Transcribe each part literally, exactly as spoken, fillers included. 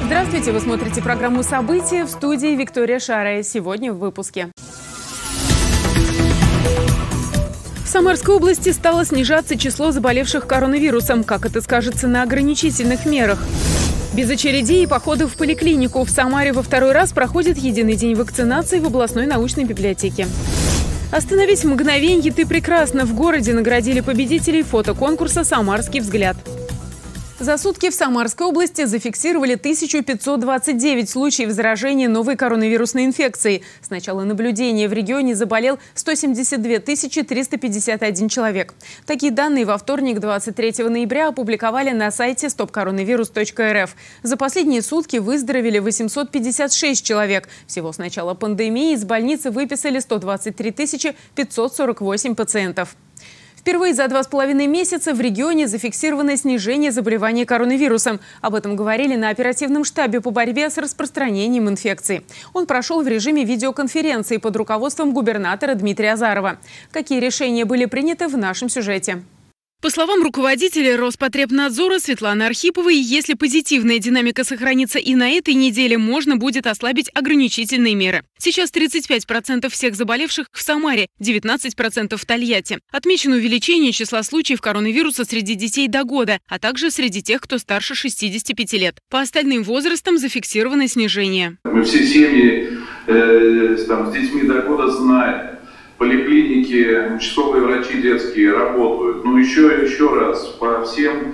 Здравствуйте, вы смотрите программу «События», в студии Виктория Шарая. Сегодня в выпуске. В Самарской области стало снижаться число заболевших коронавирусом. Как это скажется на ограничительных мерах? Без очередей и походов в поликлинику в Самаре во второй раз проходит единый день вакцинации в областной научной библиотеке. «Остановись в мгновенье, ты прекрасна». В городе наградили победителей фотоконкурса «Самарский взгляд». За сутки в Самарской области зафиксировали тысячу пятьсот двадцать девять случаев заражения новой коронавирусной инфекцией. С начала наблюдения в регионе заболел сто семьдесят две тысячи триста пятьдесят один человек. Такие данные во вторник, двадцать третьего ноября, опубликовали на сайте стоп коронавирус точка эр эф. За последние сутки выздоровели восемьсот пятьдесят шесть человек. Всего с начала пандемии из больницы выписали сто двадцать три тысячи пятьсот сорок восемь пациентов. Впервые за два с половиной месяца в регионе зафиксировано снижение заболевания коронавирусом. Об этом говорили на оперативном штабе по борьбе с распространением инфекции. Он прошел в режиме видеоконференции под руководством губернатора Дмитрия Азарова. Какие решения были приняты в нашем сюжете? По словам руководителя Роспотребнадзора Светланы Архиповой, если позитивная динамика сохранится и на этой неделе, можно будет ослабить ограничительные меры. Сейчас тридцать пять процентов всех заболевших в Самаре, девятнадцать процентов в Тольятти. Отмечено увеличение числа случаев коронавируса среди детей до года, а также среди тех, кто старше шестидесяти пяти лет. По остальным возрастам зафиксировано снижение. Мы все семьи э, там, с детьми до года знаем. Поликлиники, участковые врачи детские работают. Но еще еще раз, по всем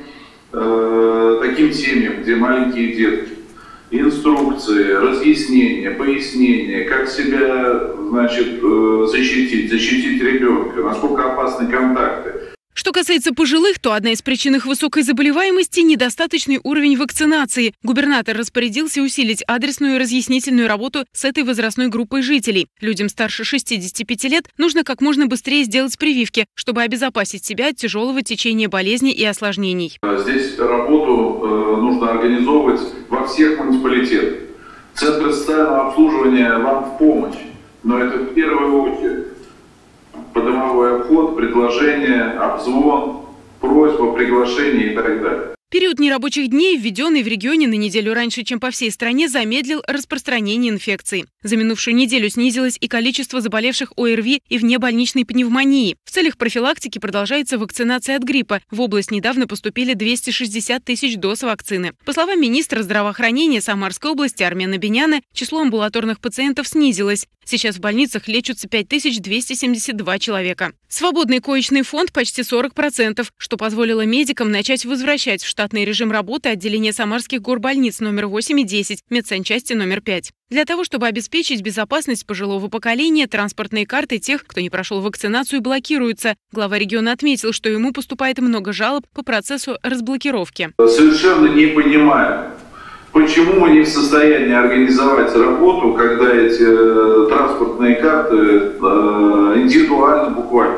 э, таким семьям, где маленькие детки, инструкции, разъяснения, пояснения, как себя, значит, э, защитить, защитить ребенка, насколько опасны контакты. Что касается пожилых, то одна из причин их высокой заболеваемости – недостаточный уровень вакцинации. Губернатор распорядился усилить адресную и разъяснительную работу с этой возрастной группой жителей. Людям старше шестидесяти пяти лет нужно как можно быстрее сделать прививки, чтобы обезопасить себя от тяжелого течения болезни и осложнений. Здесь работу э, нужно организовывать во всех муниципалитетах. Центры социального обслуживания вам в помощь, но это в первую очередь. Подомовой обход, предложение, обзвон, просьба, приглашение и так далее. Период нерабочих дней, введенный в регионе на неделю раньше, чем по всей стране, замедлил распространение инфекции. За минувшую неделю снизилось и количество заболевших о эр ви и внебольничной пневмонии. В целях профилактики продолжается вакцинация от гриппа. В область недавно поступили двести шестьдесят тысяч доз вакцины. По словам министра здравоохранения Самарской области Армена Беняна, число амбулаторных пациентов снизилось. Сейчас в больницах лечатся пять тысяч двести семьдесят два человека. Свободный коечный фонд почти сорок процентов, что позволило медикам начать возвращать в штатный режим работы отделения самарских горбольниц номер восемь и десять, медсанчасти номер пять. Для того, чтобы обеспечить безопасность пожилого поколения, транспортные карты тех, кто не прошел вакцинацию, блокируются. Глава региона отметил, что ему поступает много жалоб по процессу разблокировки. Совершенно не понимаю, почему мы не в состоянии организовать работу, когда эти э, транспортные карты э, индивидуально буквально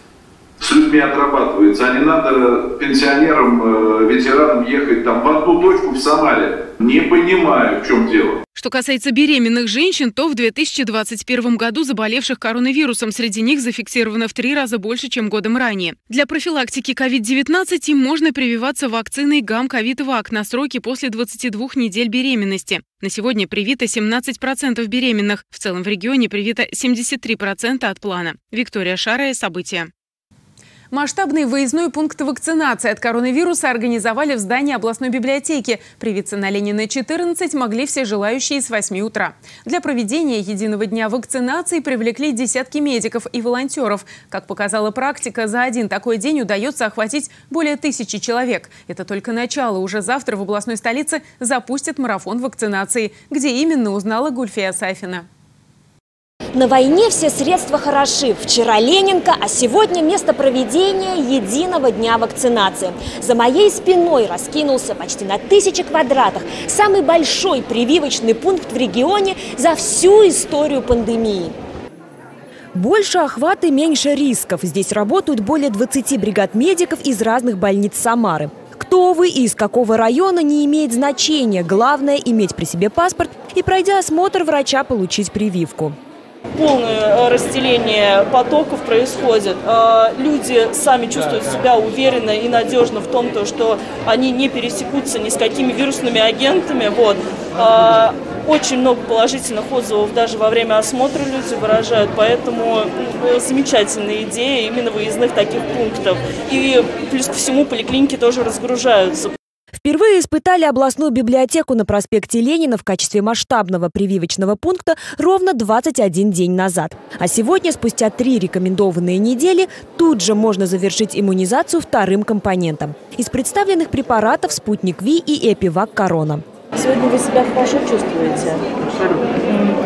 с людьми отрабатываются. А не надо пенсионерам, э, ветеранам ехать там в одну точку в Самаре. Не понимаю, в чем дело. Что касается беременных женщин, то в две тысячи двадцать первом году заболевших коронавирусом среди них зафиксировано в три раза больше, чем годом ранее. Для профилактики ковид девятнадцать им можно прививаться вакциной Гам-Ковид-Вак на сроки после двадцати двух недель беременности. На сегодня привито семнадцать процентов беременных. В целом в регионе привито семьдесят три процента от плана. Виктория Шарая, «События». Масштабный выездной пункт вакцинации от коронавируса организовали в здании областной библиотеки. Привиться на Ленина четырнадцать могли все желающие с восьми утра. Для проведения единого дня вакцинации привлекли десятки медиков и волонтеров. Как показала практика, за один такой день удается охватить более тысячи человек. Это только начало. Уже завтра в областной столице запустят марафон вакцинации. Где именно, узнала Гульфия Сафина. На войне все средства хороши. Вчера Ленинка, а сегодня место проведения единого дня вакцинации. За моей спиной раскинулся почти на тысячи квадратах самый большой прививочный пункт в регионе за всю историю пандемии. Больше охвата и меньше рисков. Здесь работают более двадцати бригад медиков из разных больниц Самары. Кто вы и из какого района, не имеет значения. Главное – иметь при себе паспорт и, пройдя осмотр врача, получить прививку. Полное разделение потоков происходит. Люди сами чувствуют себя уверенно и надежно в том, что они не пересекутся ни с какими вирусными агентами. Вот. Очень много положительных отзывов даже во время осмотра люди выражают, поэтому замечательная идея именно выездных таких пунктов. И плюс ко всему поликлиники тоже разгружаются. Впервые испытали областную библиотеку на проспекте Ленина в качестве масштабного прививочного пункта ровно двадцать один день назад. А сегодня, спустя три рекомендованные недели, тут же можно завершить иммунизацию вторым компонентом. Из представленных препаратов «Спутник Ви» и «Эпивак Корона». Сегодня вы себя хорошо чувствуете? Абсолютно.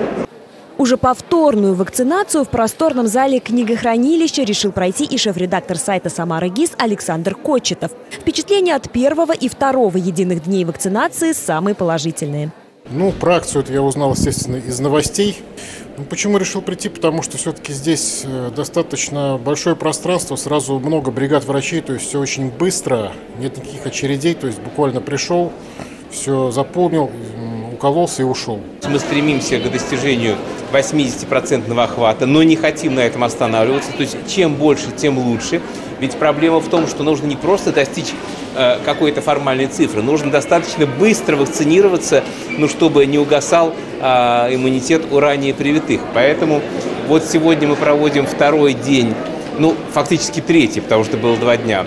Уже повторную вакцинацию в просторном зале книгохранилища решил пройти и шеф-редактор сайта «Самара ГИС» Александр Кочетов. Впечатления от первого и второго единых дней вакцинации самые положительные. Ну, про акцию это я узнал, естественно, из новостей. Ну, почему решил прийти? Потому что все-таки здесь достаточно большое пространство, сразу много бригад врачей, то есть все очень быстро, нет никаких очередей, то есть буквально пришел, все заполнил, укололся и ушел. Мы стремимся к достижению восьмидесятипроцентного охвата, но не хотим на этом останавливаться. То есть чем больше, тем лучше. Ведь проблема в том, что нужно не просто достичь э, какой-то формальной цифры, нужно достаточно быстро вакцинироваться, ну, чтобы не угасал э, иммунитет у ранее привитых. Поэтому вот сегодня мы проводим второй день, ну, фактически третий, потому что было два дня,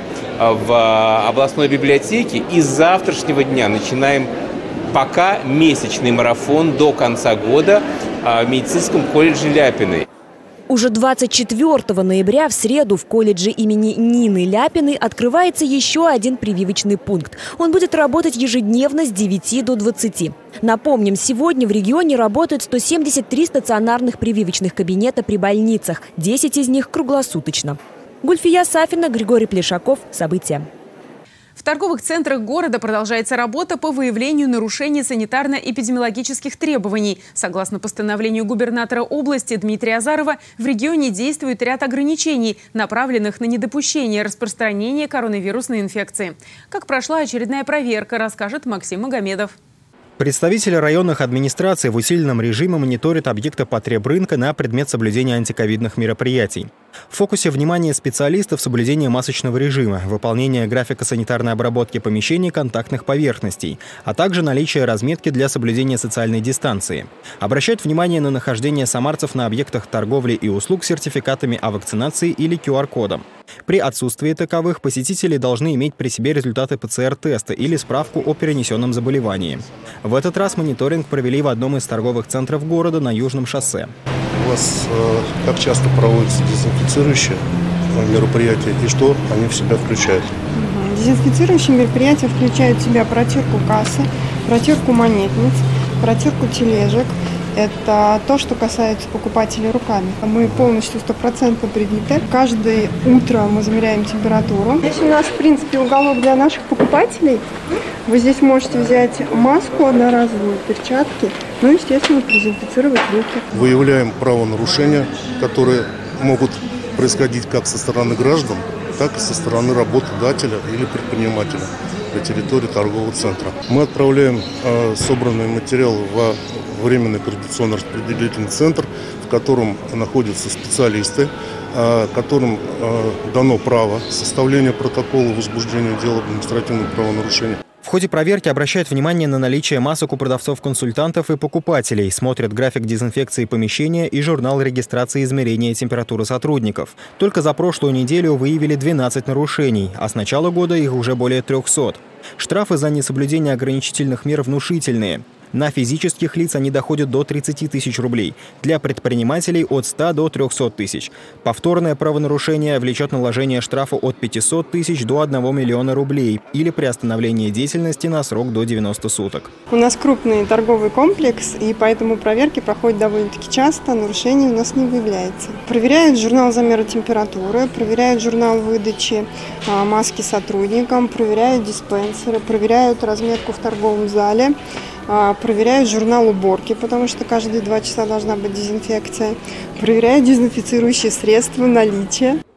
в областной библиотеке. И с завтрашнего дня начинаем пока месячный марафон до конца года в медицинском колледже Ляпиной. Уже двадцать четвёртого ноября в среду в колледже имени Нины Ляпиной открывается еще один прививочный пункт. Он будет работать ежедневно с девяти до двадцати. Напомним, сегодня в регионе работают сто семьдесят три стационарных прививочных кабинета при больницах. десять из них круглосуточно. Гульфия Сафина, Григорий Плешаков. События. В торговых центрах города продолжается работа по выявлению нарушений санитарно-эпидемиологических требований. Согласно постановлению губернатора области Дмитрия Азарова, в регионе действует ряд ограничений, направленных на недопущение распространения коронавирусной инфекции. Как прошла очередная проверка, расскажет Максим Магомедов. Представители районных администраций в усиленном режиме мониторят объекты потребрынка на предмет соблюдения антиковидных мероприятий. В фокусе внимания специалистов соблюдение масочного режима, выполнение графика санитарной обработки помещений контактных поверхностей, а также наличие разметки для соблюдения социальной дистанции. Обращают внимание на нахождение самарцев на объектах торговли и услуг с сертификатами о вакцинации или ку ар кодом. При отсутствии таковых посетители должны иметь при себе результаты пэ цэ эр-теста или справку о перенесенном заболевании. В этот раз мониторинг провели в одном из торговых центров города на Южном шоссе. У вас э, как часто проводятся дезинфицирующие мероприятия и что они в себя включают? Угу. Дезинфицирующие мероприятия включают в себя протирку кассы, протирку монетниц, протирку тележек. Это то, что касается покупателей руками. Мы полностью стопроцентно привиты. Каждое утро мы замеряем температуру. Здесь у нас, в принципе, уголок для наших покупателей. Вы здесь можете взять маску одноразовую, перчатки, ну и, естественно, продезинфицировать руки. Выявляем правонарушения, которые могут происходить как со стороны граждан, так и со стороны работодателя или предпринимателя на территории торгового центра. Мы отправляем э, собранные материалы в временный координационно-распределительный центр, в котором находятся специалисты, э, которым э, дано право составления протокола возбуждения дела об административном правонарушении. В ходе проверки обращают внимание на наличие масок у продавцов-консультантов и покупателей, смотрят график дезинфекции помещения и журнал регистрации измерения температуры сотрудников. Только за прошлую неделю выявили двенадцать нарушений, а с начала года их уже более трёхсот. Штрафы за несоблюдение ограничительных мер внушительные. На физических лиц они доходят до тридцати тысяч рублей, для предпринимателей от ста до трёхсот тысяч. Повторное правонарушение влечет наложение штрафа от пятисот тысяч до одного миллиона рублей или приостановление деятельности на срок до девяноста суток. У нас крупный торговый комплекс, и поэтому проверки проходят довольно-таки часто, нарушений у нас не выявляется. Проверяют журнал замера температуры, проверяют журнал выдачи а, маски сотрудникам, проверяют диспенсеры, проверяют разметку в торговом зале. Проверяют журнал уборки, потому что каждые два часа должна быть дезинфекция. Проверяют дезинфицирующие средства, наличие.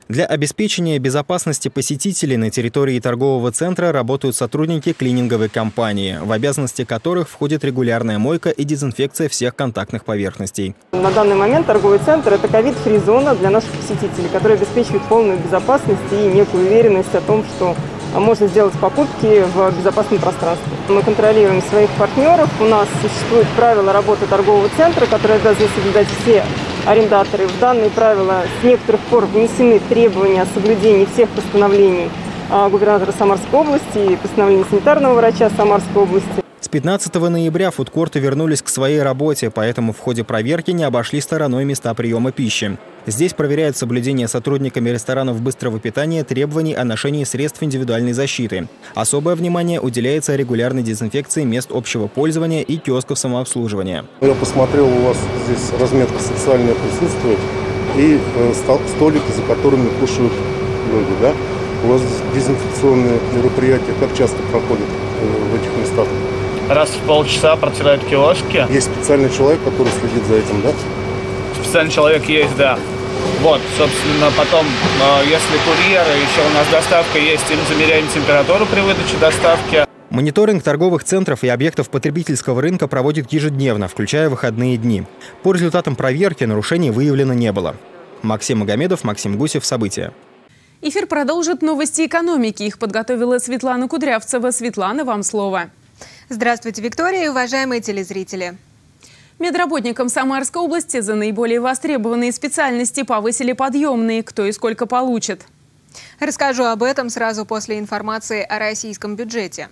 Для обеспечения безопасности посетителей на территории торгового центра работают сотрудники клининговой компании, в обязанности которых входит регулярная мойка и дезинфекция всех контактных поверхностей. На данный момент торговый центр – это ковид-фри зона для наших посетителей, которая обеспечивает полную безопасность и некую уверенность о том, что можно сделать покупки в безопасном пространстве. Мы контролируем своих партнеров. У нас существуют правила работы торгового центра, которые обязаны соблюдать все арендаторы. В данные правила с некоторых пор внесены требования о соблюдении всех постановлений губернатора Самарской области и постановления санитарного врача Самарской области. С пятнадцатого ноября фудкорты вернулись к своей работе, поэтому в ходе проверки не обошли стороной места приема пищи. Здесь проверяют соблюдение сотрудниками ресторанов быстрого питания требований о ношении средств индивидуальной защиты. Особое внимание уделяется регулярной дезинфекции мест общего пользования и киосков самообслуживания. Я посмотрел, у вас здесь разметка социальная присутствует и э, столики, за которыми кушают люди. Да? У вас дезинфекционные мероприятия как часто проходят э, в этих местах? Раз в полчаса протирают киоски. Есть специальный человек, который следит за этим, да? Специальный человек есть, да. Вот, собственно, потом, если курьеры, еще у нас доставка есть, им замеряем температуру при выдаче доставки. Мониторинг торговых центров и объектов потребительского рынка проводит ежедневно, включая выходные дни. По результатам проверки нарушений выявлено не было. Максим Магомедов, Максим Гусев. События. Эфир продолжит новости экономики. Их подготовила Светлана Кудрявцева. Светлана, вам слово. Здравствуйте, Виктория и уважаемые телезрители. Медработникам Самарской области за наиболее востребованные специальности повысили подъемные. Кто и сколько получит? Расскажу об этом сразу после информации о российском бюджете.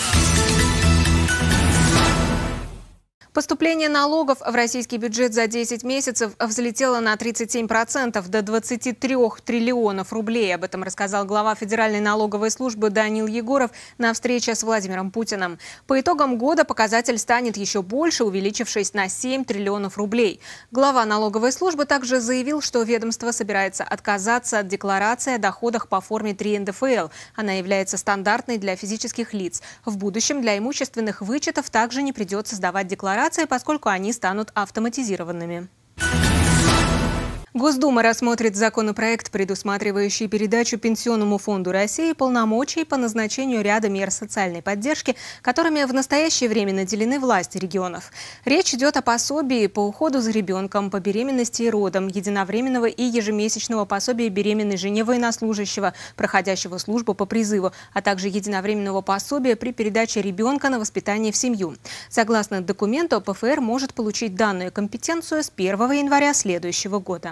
Поступление налогов в российский бюджет за десять месяцев взлетело на тридцать семь процентов до двадцати трёх триллионов рублей. Об этом рассказал глава Федеральной налоговой службы Даниил Егоров на встрече с Владимиром Путиным. По итогам года показатель станет еще больше, увеличившись на семь триллионов рублей. Глава налоговой службы также заявил, что ведомство собирается отказаться от декларации о доходах по форме три эн дэ эф эл. Она является стандартной для физических лиц. В будущем для имущественных вычетов также не придется сдавать декларации, поскольку они станут автоматизированными. Госдума рассмотрит законопроект, предусматривающий передачу Пенсионному фонду России полномочий по назначению ряда мер социальной поддержки, которыми в настоящее время наделены власти регионов. Речь идет о пособии по уходу за ребенком, по беременности и родам, единовременного и ежемесячного пособия беременной жене военнослужащего, проходящего службу по призыву, а также единовременного пособия при передаче ребенка на воспитание в семью. Согласно документу, пэ эф эр может получить данную компетенцию с первого января следующего года.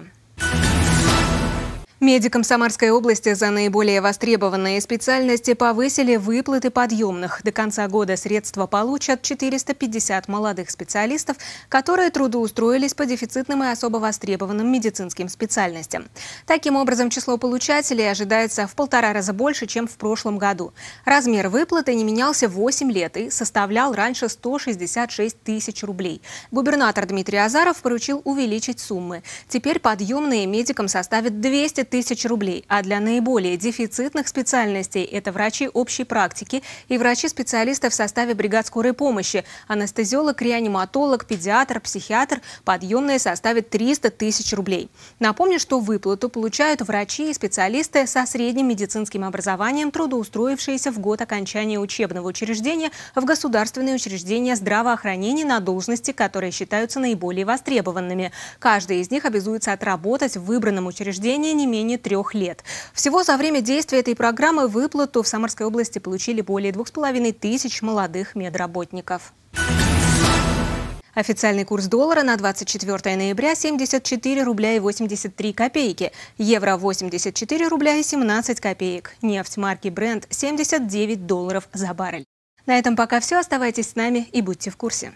Медикам Самарской области за наиболее востребованные специальности повысили выплаты подъемных. До конца года средства получат четыреста пятьдесят молодых специалистов, которые трудоустроились по дефицитным и особо востребованным медицинским специальностям. Таким образом, число получателей ожидается в полтора раза больше, чем в прошлом году. Размер выплаты не менялся восемь лет и составлял раньше сто шестьдесят шесть тысяч рублей. Губернатор Дмитрий Азаров поручил увеличить суммы. Теперь подъемные медикам составят двести тысяч рублей, а для наиболее дефицитных специальностей – это врачи общей практики и врачи-специалисты в составе бригад скорой помощи, анестезиолог, реаниматолог, педиатр, психиатр – подъемные составят триста тысяч рублей. Напомню, что выплату получают врачи и специалисты со средним медицинским образованием, трудоустроившиеся в год окончания учебного учреждения в государственные учреждения здравоохранения на должности, которые считаются наиболее востребованными. Каждый из них обязуется отработать в выбранном учреждении не менее трех лет. Всего за время действия этой программы выплату в Самарской области получили более двух с половиной тысяч молодых медработников. Официальный курс доллара на двадцать четвёртое ноября – семьдесят четыре рубля и восемьдесят три копейки. Евро – восемьдесят четыре рубля и семнадцать копеек. Нефть марки Brent – семьдесят девять долларов за баррель. На этом пока все. Оставайтесь с нами и будьте в курсе.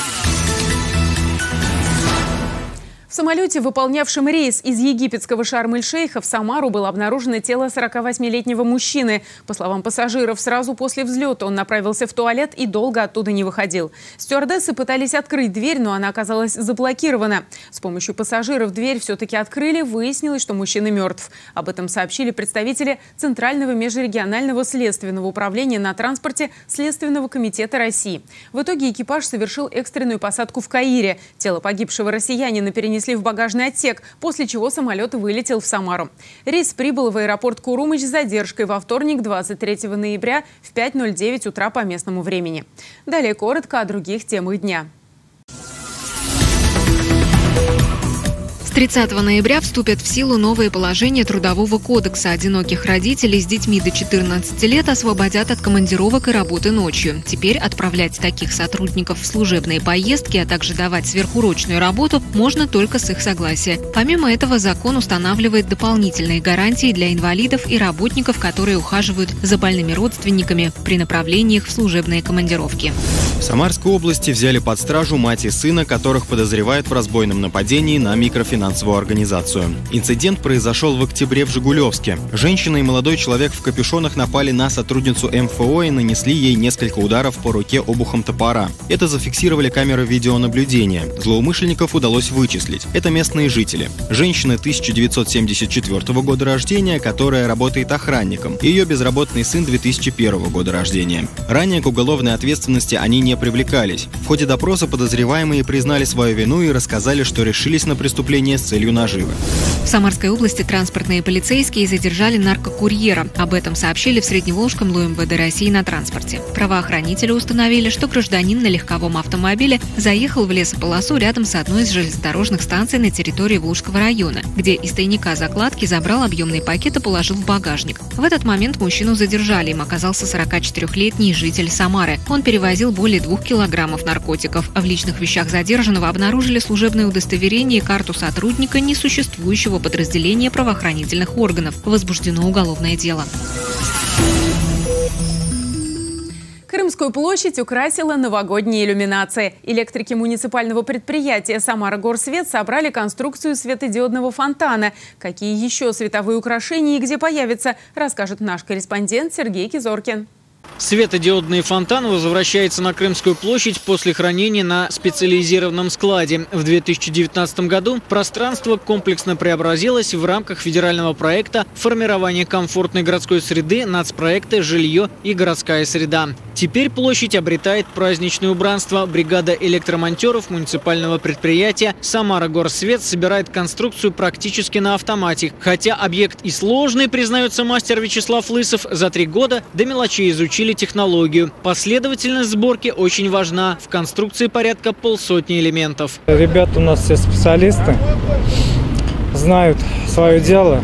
В самолете, выполнявшем рейс из египетского Шарм-эль-Шейха в Самару, было обнаружено тело сорокавосьмилетнего мужчины. По словам пассажиров, сразу после взлета он направился в туалет и долго оттуда не выходил. Стюардессы пытались открыть дверь, но она оказалась заблокирована. С помощью пассажиров дверь все-таки открыли. Выяснилось, что мужчина мертв. Об этом сообщили представители Центрального межрегионального следственного управления на транспорте Следственного комитета России. В итоге экипаж совершил экстренную посадку в Каире. Тело погибшего россиянина перенесли перенесли в багажный отсек, после чего самолет вылетел в Самару. Рейс прибыл в аэропорт Курумыч с задержкой во вторник, двадцать третьего ноября в пять ноль девять утра по местному времени. Далее коротко о других темах дня. С тридцатого ноября вступят в силу новые положения Трудового кодекса. Одиноких родителей с детьми до четырнадцати лет освободят от командировок и работы ночью. Теперь отправлять таких сотрудников в служебные поездки, а также давать сверхурочную работу можно только с их согласия. Помимо этого, закон устанавливает дополнительные гарантии для инвалидов и работников, которые ухаживают за больными родственниками при направлении их в служебные командировки. В Самарской области взяли под стражу мать и сына, которых подозревают в разбойном нападении на микрофинансовую организацию. Инцидент произошел в октябре в Жигулевске. Женщина и молодой человек в капюшонах напали на сотрудницу эм эф о и нанесли ей несколько ударов по руке обухом топора. Это зафиксировали камеры видеонаблюдения. Злоумышленников удалось вычислить. Это местные жители. Женщина тысяча девятьсот семьдесят четвёртого года рождения, которая работает охранником. Ее безработный сын две тысячи первого года рождения. Ранее к уголовной ответственности они не привлекались. В ходе допроса подозреваемые признали свою вину и рассказали, что решились на преступление с целью наживы. В Самарской области транспортные полицейские задержали наркокурьера. Об этом сообщили в Средневолжском ЛУ эм вэ дэ России на транспорте. Правоохранители установили, что гражданин на легковом автомобиле заехал в лесополосу рядом с одной из железнодорожных станций на территории Волжского района, где из тайника закладки забрал объемный пакет и положил в багажник. В этот момент мужчину задержали. Им оказался сорокачетырёхлетний житель Самары. Он перевозил более двух килограммов наркотиков. В личных вещах задержанного обнаружили служебное удостоверение и карту сотрудника несуществующего подразделения правоохранительных органов. Возбуждено уголовное дело. Крымскую площадь украсила новогодняя иллюминация. Электрики муниципального предприятия «Самара-Горсвет» собрали конструкцию светодиодного фонтана. Какие еще световые украшения и где появятся, расскажет наш корреспондент Сергей Кизоркин. Светодиодный фонтан возвращается на Крымскую площадь после хранения на специализированном складе. В две тысячи девятнадцатом году пространство комплексно преобразилось в рамках федерального проекта «Формирование комфортной городской среды» нацпроекта «Жилье и городская среда». Теперь площадь обретает праздничное убранство. Бригада электромонтеров муниципального предприятия «Самара-Горсвет» собирает конструкцию практически на автомате. Хотя объект и сложный, признается мастер Вячеслав Лысов, за три года до мелочей изучили технологию. Последовательность сборки очень важна. В конструкции порядка полсотни элементов. Ребята у нас все специалисты, знают свое дело.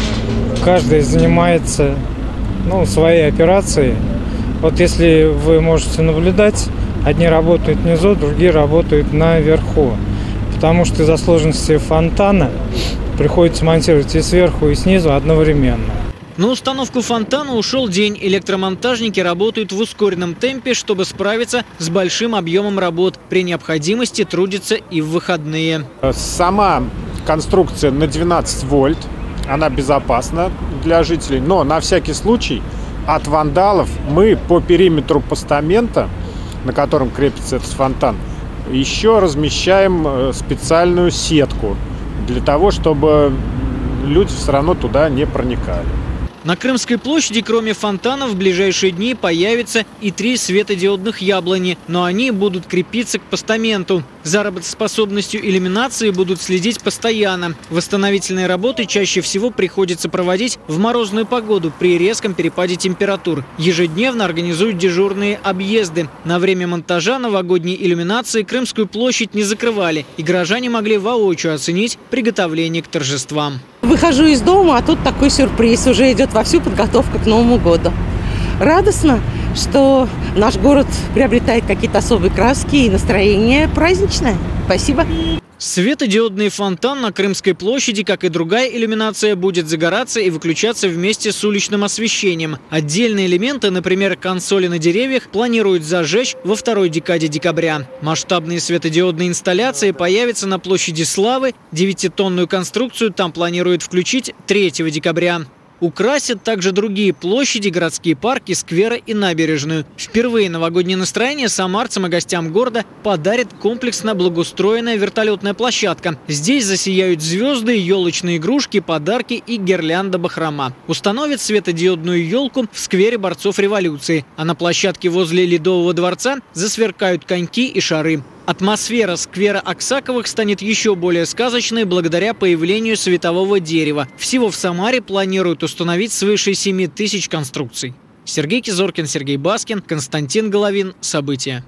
Каждый занимается ну, своей операцией. Вот если вы можете наблюдать, одни работают внизу, другие работают наверху. Потому что из-за сложности фонтана приходится монтировать и сверху, и снизу одновременно. На установку фонтана ушел день. Электромонтажники работают в ускоренном темпе, чтобы справиться с большим объемом работ. При необходимости трудятся и в выходные. Сама конструкция на двенадцать вольт. Она безопасна для жителей. Но на всякий случай от вандалов мы по периметру постамента, на котором крепится этот фонтан, еще размещаем специальную сетку для того, чтобы люди все равно туда не проникали. На Крымской площади, кроме фонтана, в ближайшие дни появятся и три светодиодных яблони, но они будут крепиться к постаменту. За работоспособностью иллюминации будут следить постоянно. Восстановительные работы чаще всего приходится проводить в морозную погоду при резком перепаде температур. Ежедневно организуют дежурные объезды. На время монтажа новогодней иллюминации Крымскую площадь не закрывали, и горожане могли воочию оценить приготовление к торжествам. Выхожу из дома, а тут такой сюрприз. Уже идет вовсю подготовка к Новому году. Радостно, что наш город приобретает какие-то особые краски и настроение праздничное. Спасибо. Светодиодный фонтан на Крымской площади, как и другая иллюминация, будет загораться и выключаться вместе с уличным освещением. Отдельные элементы, например, консоли на деревьях, планируют зажечь во второй декаде декабря. Масштабные светодиодные инсталляции появятся на площади Славы. Девятитонную конструкцию там планируют включить третьего декабря. Украсят также другие площади, городские парки, скверы и набережную. Впервые новогоднее настроение самарцам и гостям города подарит комплексно благоустроенная вертолетная площадка. Здесь засияют звезды, елочные игрушки, подарки и гирлянда бахрома. Установят светодиодную елку в сквере борцов революции. А на площадке возле Ледового дворца засверкают коньки и шары. Атмосфера сквера Аксаковых станет еще более сказочной благодаря появлению светового дерева. Всего в Самаре планируют установить свыше семи тысяч конструкций. Сергей Кизоркин, Сергей Баскин, Константин Головин. События.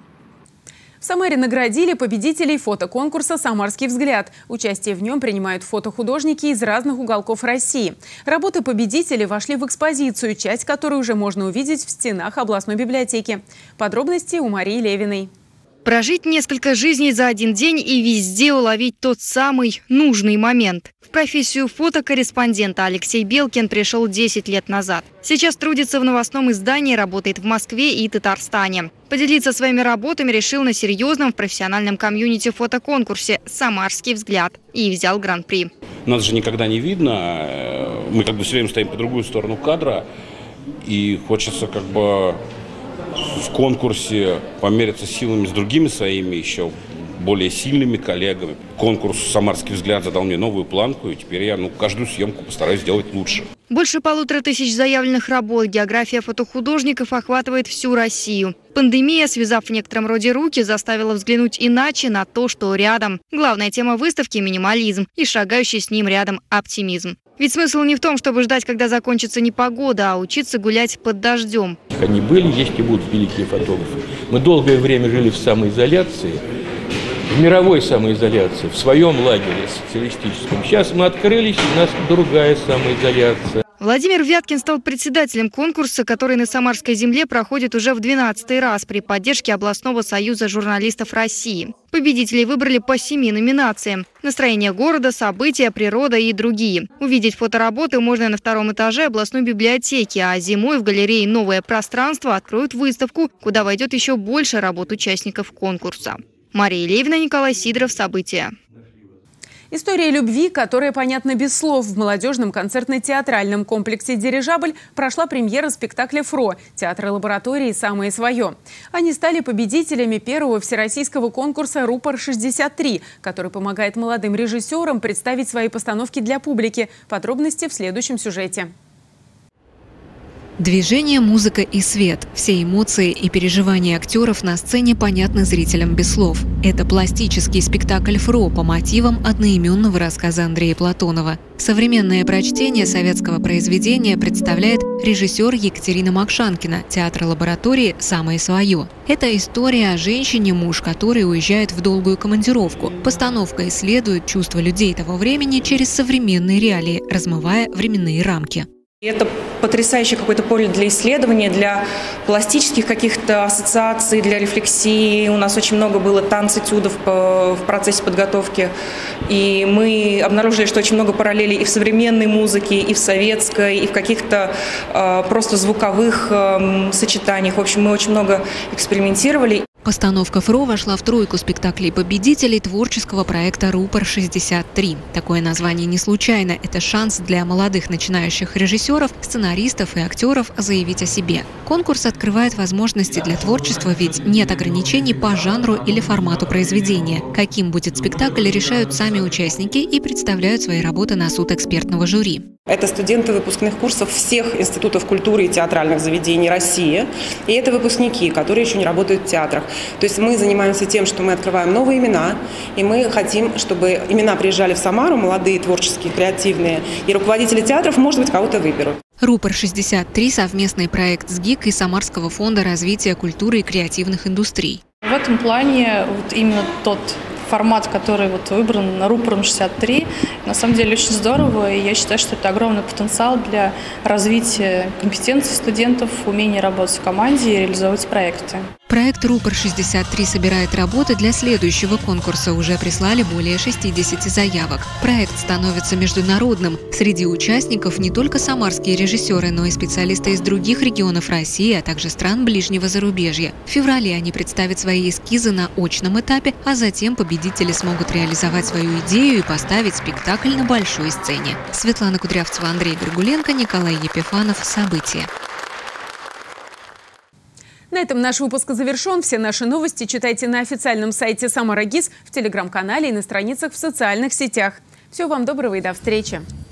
В Самаре наградили победителей фотоконкурса «Самарский взгляд». Участие в нем принимают фотохудожники из разных уголков России. Работы победителей вошли в экспозицию, часть которой уже можно увидеть в стенах областной библиотеки. Подробности у Марии Левиной. Прожить несколько жизней за один день и везде уловить тот самый нужный момент. В профессию фотокорреспондента Алексей Белкин пришел десять лет назад. Сейчас трудится в новостном издании, работает в Москве и Татарстане. Поделиться своими работами решил на серьезном профессиональном комьюнити-фотоконкурсе «Самарский взгляд» и взял гран-при. Нас же никогда не видно, мы как бы все время стоим по другую сторону кадра, и хочется как бы в конкурсе помериться силами с другими своими еще более сильными коллегами. Конкурс «Самарский взгляд» задал мне новую планку, и теперь я ну, каждую съемку постараюсь сделать лучше. Больше полутора тысяч заявленных работ. География фотохудожников охватывает всю Россию. Пандемия, связав в некотором роде руки, заставила взглянуть иначе на то, что рядом. Главная тема выставки – минимализм и шагающий с ним рядом оптимизм. Ведь смысл не в том, чтобы ждать, когда закончится непогода, а учиться гулять под дождем. Они были, есть и будут великие фотографы. Мы долгое время жили в самоизоляции, в мировой самоизоляции, в своем лагере социалистическом. Сейчас мы открылись, у нас другая самоизоляция. Владимир Вяткин стал председателем конкурса, который на Самарской земле проходит уже в двенадцатый раз при поддержке областного союза журналистов России. Победителей выбрали по семи номинациям. Настроение города, события, природа и другие. Увидеть фотоработы можно на втором этаже областной библиотеки, а зимой в галерее «Новое пространство» откроют выставку, куда войдет еще больше работ участников конкурса. Мария Левина, Николай Сидоров. События. История любви, которая понятна без слов. В молодежном концертно-театральном комплексе «Дирижабль» прошла премьера спектакля «ФРО» театра лаборатории «Самое свое». Они стали победителями первого всероссийского конкурса «Рупор-шестьдесят три», который помогает молодым режиссерам представить свои постановки для публики. Подробности в следующем сюжете. Движение, музыка и свет. Все эмоции и переживания актеров на сцене понятны зрителям без слов. Это пластический спектакль «ФРО» по мотивам одноименного рассказа Андрея Платонова. Современное прочтение советского произведения представляет режиссер Екатерина Макшанкина, театр лаборатории «Самое свое». Это история о женщине, муж которой уезжает в долгую командировку. Постановка исследует чувства людей того времени через современные реалии, размывая временные рамки. Это потрясающее какое-то поле для исследования, для пластических каких-то ассоциаций, для рефлексии. У нас очень много было танцэтюдов в процессе подготовки. И мы обнаружили, что очень много параллелей и в современной музыке, и в советской, и в каких-то э, просто звуковых э, сочетаниях. В общем, мы очень много экспериментировали. Постановка «ФРО» вошла в тройку спектаклей победителей творческого проекта «Рупор-шестьдесят три». Такое название не случайно. Это шанс для молодых начинающих режиссеров, сценаристов и актеров заявить о себе. Конкурс открывает возможности для творчества, ведь нет ограничений по жанру или формату произведения. Каким будет спектакль, решают сами участники и представляют свои работы на суд экспертного жюри. Это студенты выпускных курсов всех институтов культуры и театральных заведений России. И это выпускники, которые еще не работают в театрах. То есть мы занимаемся тем, что мы открываем новые имена, и мы хотим, чтобы имена приезжали в Самару, молодые, творческие, креативные, и руководители театров, может быть, кого-то выберут. «Рупор-шестьдесят три» – совместный проект с ГИК и Самарского фонда развития культуры и креативных индустрий. В этом плане вот именно тот формат, который вот выбран на «Рупором шестьдесят три», на самом деле очень здорово, и я считаю, что это огромный потенциал для развития компетенций студентов, умения работать в команде и реализовывать проекты. Проект «Рупор-шестьдесят три» собирает работы для следующего конкурса. Уже прислали более шестидесяти заявок. Проект становится международным. Среди участников не только самарские режиссеры, но и специалисты из других регионов России, а также стран ближнего зарубежья. В феврале они представят свои эскизы на очном этапе, а затем победители смогут реализовать свою идею и поставить спектакль на большой сцене. Светлана Кудрявцева, Андрей Горгуленко, Николай Епифанов. События. На этом наш выпуск завершен. Все наши новости читайте на официальном сайте Самара ГИС, в телеграм-канале и на страницах в социальных сетях. Всего вам доброго и до встречи!